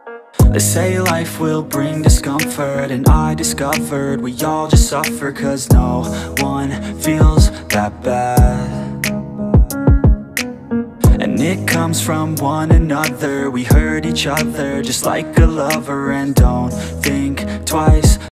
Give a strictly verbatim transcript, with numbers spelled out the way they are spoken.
They say life will bring discomfort, and I discovered we all just suffer, 'cause no one feels that bad. And it comes from one another. We hurt each other just like a lover, and don't think twice